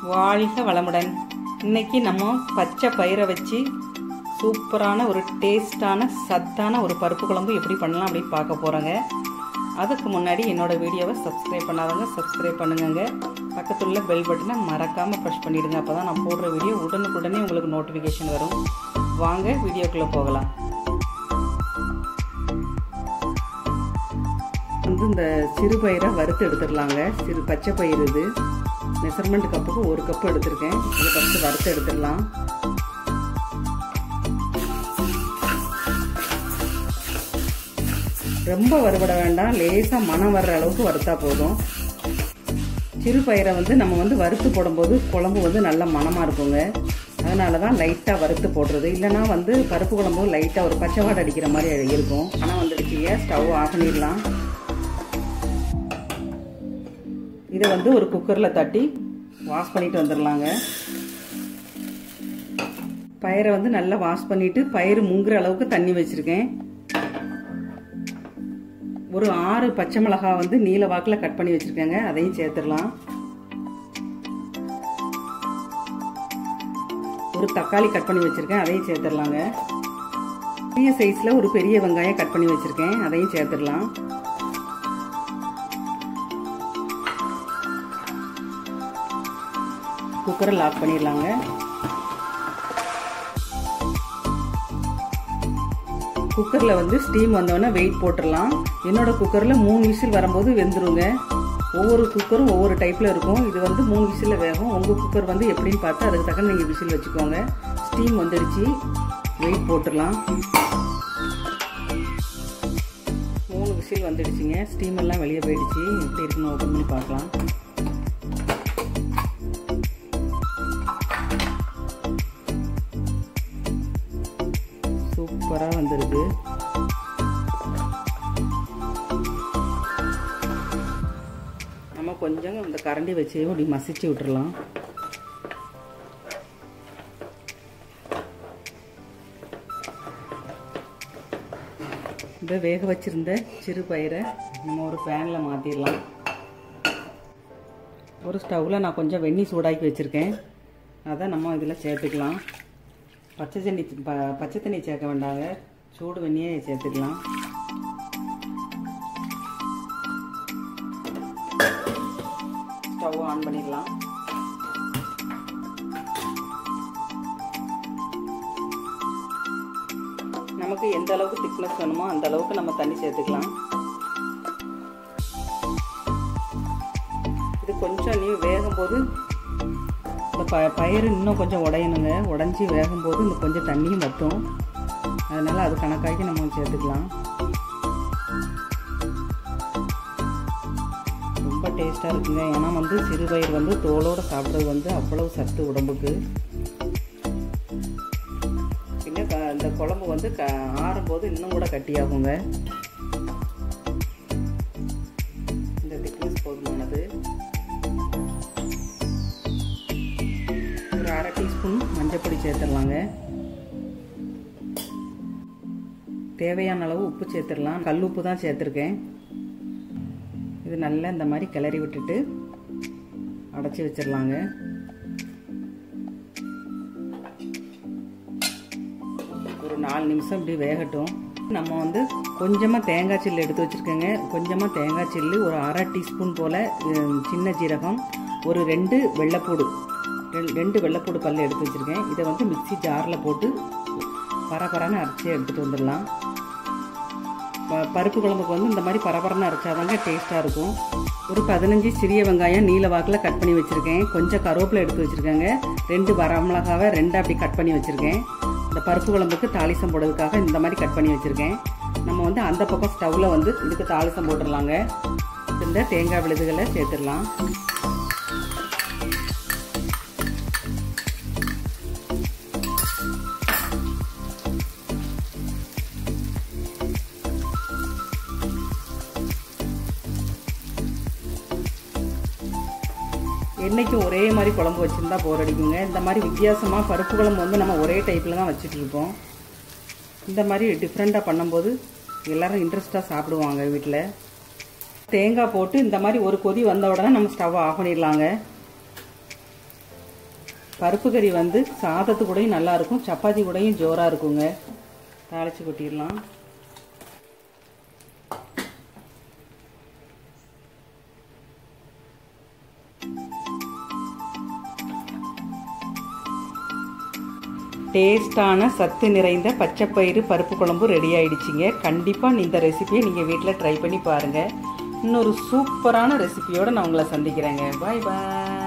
வாழ்க வளமுடன். இன்னைக்கு நம்ம பச்சை பயிரை வச்சு சூப்பரான ஒரு டேஸ்டான சத்தான ஒரு பருப்பு குழம்பு எப்படி பண்ணலாம் அப்படின்னு பார்க்க போகிறோங்க. அதுக்கு முன்னாடி என்னோடய வீடியோவை சப்ஸ்கிரைப் பண்ணாதவங்க சப்ஸ்கிரைப் பண்ணுங்க. பக்கத்தில் உள்ள பெல் பட்டனை மறக்காமல் ப்ரெஸ் பண்ணிவிடுங்க. அப்போ தான் நான் போடுற வீடியோ உடனுக்குடனே உங்களுக்கு நோட்டிஃபிகேஷன் வரும். வாங்க வீடியோக்குள்ளே போகலாம். இந்த சிறு பயிரை வறுத்து எடுத்துடலாங்க. சிறு பச்சை பயிர் இது மெஷர்மெண்ட் கப்புக்கு 1 கப்பு எடுத்திருக்கேன். இதை ஃபஸ்ட்டு வறுத்து எடுத்துடலாம். ரொம்ப வறுபட வேண்டாம், லேசாக மனம் வர்ற அளவுக்கு வறுத்தா போதும். சிறு பயிரை நம்ம வறுத்து போடும்போது குழம்பு நல்ல மனமாக இருக்குங்க. அதனால தான் லைட்டாக வறுத்து போடுறது. இல்லைனா பருப்பு குழம்பு லைட்டாக ஒரு பச்சை வாடை அடிக்கிற மாதிரி இருக்கும். ஆனால் வந்துடுச்சிங்க, ஸ்டவ் ஆஃப் பண்ணிடலாம். இதை ஒரு குக்கரில் தட்டி வாஷ் பண்ணிட்டு வந்துடலாங்க. பயிரை நல்லா வாஷ் பண்ணிட்டு பயிர் முங்குற அளவுக்கு தண்ணி வச்சிருக்கேன். ஒரு 6 பச்சை மிளகாய் நீல வாக்கில் கட் பண்ணி வச்சிருக்கேங்க. அதையும் சேர்த்துடலாம். ஒரு தக்காளி கட் பண்ணி வச்சிருக்கேன், அதையும் சேர்த்துடலாங்க. பெரிய சைஸ்ல ஒரு பெரிய வெங்காயம் கட் பண்ணி வச்சிருக்கேன், அதையும் சேர்த்துடலாம். குக்கரை லாக் பண்ணிடலாங்க. குக்கரில் ஸ்டீம் வந்தோடனே வெயிட் போட்டுடலாம். என்னோட குக்கரில் 3 விசில் வரும்போது வெந்துருங்க. ஒவ்வொரு குக்கரும் ஒவ்வொரு டைப்பில் இருக்கும். இது 3 விசிலில் வேகும். உங்கள் குக்கர் எப்படின்னு பார்த்து அதுக்கு தக்க நீங்கள் விசில் வச்சுக்கோங்க. ஸ்டீம் வந்துடுச்சு, வெயிட் போட்டுடலாம். 3 விசில் வந்துடுச்சுங்க. ஸ்டீம் எல்லாம் வெளியே போயிடுச்சு. எப்படி இருக்குன்னு ஓப்பன் பண்ணி பார்க்கலாம். சூப்பராக வந்துருக்கு. நம்ம கொஞ்சம் இந்த கரண்டி வச்சு அப்படி மசிச்சு விட்டுறலாம். இந்த வேக வச்சிருந்த சிறு பயிரை நம்ம ஒரு பேனில் மாற்றிடலாம். ஒரு ஸ்டவ்வில் நான் கொஞ்சம் வெந்நீர் சூடாக்கி வச்சுருக்கேன். அதை நம்ம இதில் சேர்த்துக்கலாம். பச்சை தண்ணி சேர்க்க வேண்டாங்க, சூடு வெந்நியே சேர்த்துக்கலாம். ஸ்டவ் ஆன் பண்ணிடலாம். நமக்கு எந்த அளவுக்கு திக்னஸ் வேணுமோ அந்த அளவுக்கு நம்ம தண்ணி சேர்த்துக்கலாம். இது கொஞ்சம் வேகும்போது இந்த பயிர் இன்னும் கொஞ்சம் உடையணுங்க. உடஞ்சி வேகும்போது இந்த கொஞ்சம் தண்ணியும் வற்றும். அதனால் அது கணக்காக்கி நம்ம சேர்த்துக்கலாம். ரொம்ப டேஸ்ட்டாக இருக்குங்க. ஏன்னா சிறு பயிர் தோலோடு சாப்பிட்றது அவ்வளவு சத்து உடம்புக்கு. பின்ன இந்த குழம்பு ஆறும்போது இன்னும் கூட கட்டியாகுங்க. இந்த திக்னஸ் போதுமானது. ஒரு 1/2 டீஸ்பூன் மஞ்சப்பொடி சேர்த்துடலாங்க. தேவையான அளவு உப்பு சேர்த்துடலாம். கல் உப்பு தான் சேர்த்துருக்கேன். இது நல்லா இந்த மாதிரி கிளறி விட்டுட்டு அடைச்சி வச்சிடலாங்க. ஒரு 4 நிமிஷம் இப்படி வேகட்டும். நம்ம கொஞ்சமாக தேங்காய் சில்லு எடுத்து வச்சுருக்கேங்க. கொஞ்சமாக தேங்காய் சில்லு, ஒரு 1/2 டீஸ்பூன் போல் சின்ன ஜீரகம், ஒரு 2 வெள்ளைப்பூடு, 2 வெள்ளைப்பூடு பல் எடுத்து வச்சுருக்கேன். இதை மிக்சி ஜாரில் போட்டு பரபரன்னு அரைச்சி எடுத்துகிட்டு வந்துடலாம். பருப்பு குழம்புக்கு இந்த மாதிரி பரபரன்னு அரைச்சாதாங்க டேஸ்ட்டாக இருக்கும். ஒரு 15 சிறிய வெங்காயம் நீல வாக்கில் கட் பண்ணி வச்சுருக்கேன். கொஞ்சம் கருவேப்பிலை எடுத்து வச்சுருக்கேங்க. 2 வரமிளகாவை 2 அப்படி கட் பண்ணி வச்சுருக்கேன். இந்த பருப்பு குழம்புக்கு தாளிசம் போடுறதுக்காக இந்த மாதிரி கட் பண்ணி வச்சுருக்கேன். நம்ம அந்த பக்கம் ஸ்டவ்வில் இதுக்கு தாளிசம் போட்டுடலாங்க. இந்த தேங்காய் விழுதுகளை சேர்த்துடலாம். என்னைக்கும் ஒரே மாதிரி குழம்பு வச்சுருந்தா போர் அடிக்குங்க. இந்த மாதிரி வித்தியாசமாக பருப்பு குழம்பு நம்ம ஒரே டைப்பில் தான் வச்சுட்டு இருப்போம். இந்த மாதிரி டிஃப்ரெண்ட்டாக பண்ணும்போது எல்லோரும் இன்ட்ரெஸ்ட்டாக சாப்பிடுவாங்க வீட்டில். தேங்காய் போட்டு இந்த மாதிரி ஒரு கொதி வந்த உடனே நம்ம ஸ்டவ் ஆஃப் பண்ணிடலாங்க. பருப்பு கறி வந்து சாதத்து கூடயும் நல்லாயிருக்கும், சப்பாத்தி கூடயும் ஜோராக இருக்குங்க. தாளித்து கொட்டிடலாம். டேஸ்டான சத்து நிறைந்த பச்சைப்பயிறு பருப்பு குழம்பு ரெடி ஆயிடுச்சுங்க. கண்டிப்பாக இந்த ரெசிபியை நீங்கள் வீட்டில் ட்ரை பண்ணி பாருங்கள். இன்னொரு சூப்பரான ரெசிபியோடு நான் உங்களை சந்திக்கிறேங்க. பாய் பாய்.